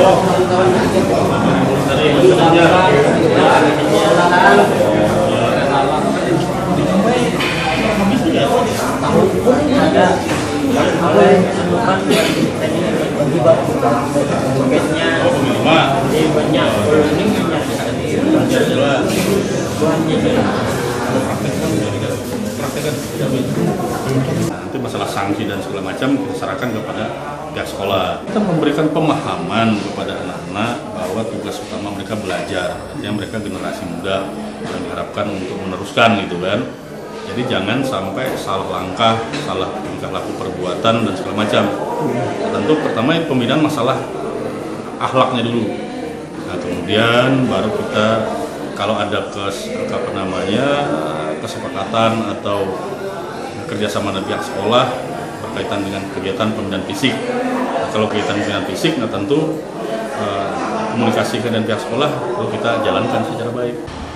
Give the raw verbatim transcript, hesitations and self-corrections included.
Nanti masalah sanksi dan segala macam kita serahkan kepada pihak sekolah. Kita memberikan pemahaman kepada anak-anak bahwa tugas utama mereka belajar, artinya mereka generasi muda yang diharapkan untuk meneruskan gitu kan. Jadi jangan sampai salah langkah, salah tingkah laku perbuatan dan segala macam. Tentu pertama pembinaan masalah akhlaknya dulu. Nah, kemudian baru kita kalau ada kes, apa namanya kesepakatan atau kerjasama dengan pihak sekolah berkaitan dengan kegiatan pembinaan fisik. Nah, kalau kegiatan pembinaan fisik, nah tentu eh, komunikasikan dengan pihak sekolah perlu kita jalankan secara baik.